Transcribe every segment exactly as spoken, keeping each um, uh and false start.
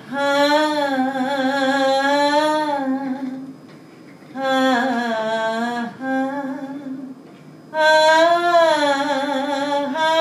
হা হা হা হা হা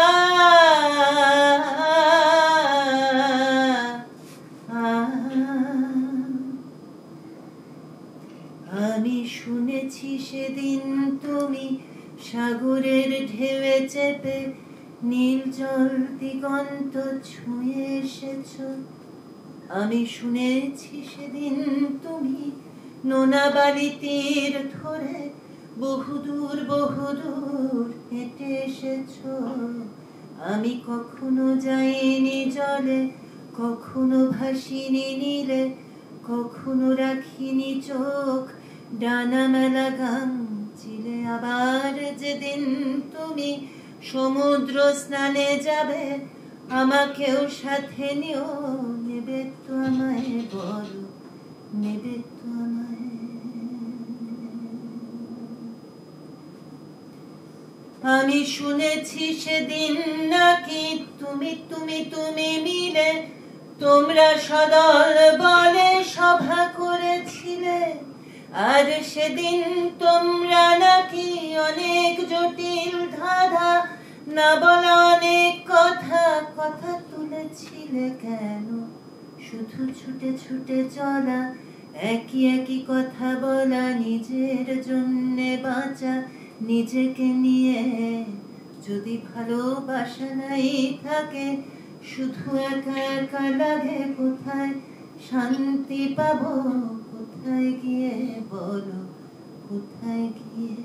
আমি শুনেছি সেদিন তুমি সাগরের ঢেউয়ে চেপে নীল জল দিগন্ত ছুঁয়ে এসেছ। আমি শুনেছি সেদিন তুমি নোনা বালি তীর ধরে বহুদূর বহুদূর হেঁটে এসেছ। আমি কখনো যাইনি জলে, কখনো ভাসিনি নীলে, কখনো রাখিনি চোখ ডানা মেলা গান চিলে। আবার যেদিন তুমি সমুদ্র স্নানে যাবে, আমাকেও সাথে নিও, নেবে তো আমায় বলো, নেবে তো আমায়। আমি শুনেছি সেদিন নাকি তুমি তুমি তুমি মিলে তোমরা সদল বলে সভা করেছিলে। আর সেদিন তোমরা নাকি অনেক জটিল ধাঁধা না বলা অনেক কথা কথা তুলেছিলে। কেন শুধু ছুটে ছুটে চলা, একই একই কথা বলা, নিজের জন্যে বাঁচা, নিজেকে নিয়ে। যদি ভালোবাসা নাই থাকে, শুধু একা একা লাগে, কোথায় শান্তি পাবো, কোথায় গিয়ে বলো, কোথায় গিয়ে।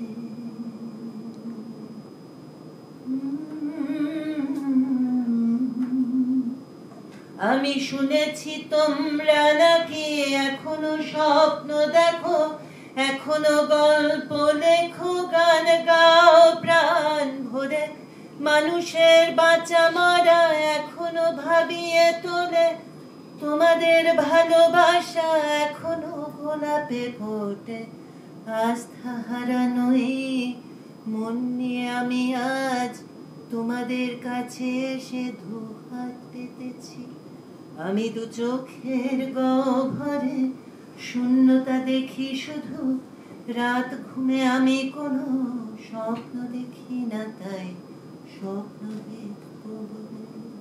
আমি শুনেছি তোমরা নাকি এখনো স্বপ্ন দেখো, এখনো গল্প লেখো, গান গাও প্রাণ ভরে, মানুষের বাঁচা মরা এখনো ভাবিয়ে তোলে। তোমাদের ভালোবাসা এখনো গোলাপে ফোটে। আস্থা হারানো এই মন নিয়ে আমি আজ তোমাদের কাছে এসে দুহাত পেতেছি। আমি দু চোখের গহ্বরে শূন্যতা দেখি শুধু, রাত ঘুমে আমি কোনো স্বপ্ন দেখি না, তাই স্বপ্ন দেখবো বলে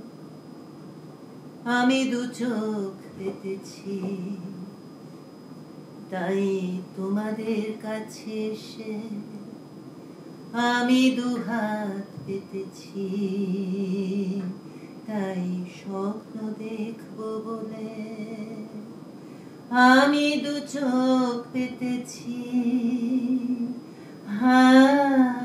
আমি দু চোখ পেতেছি। তাই তোমাদের কাছে এসে আমি দুহাত পেতেছি, তাই স্বপ্ন দেখবো বলে আমি দু চোখ পেতেছি। হা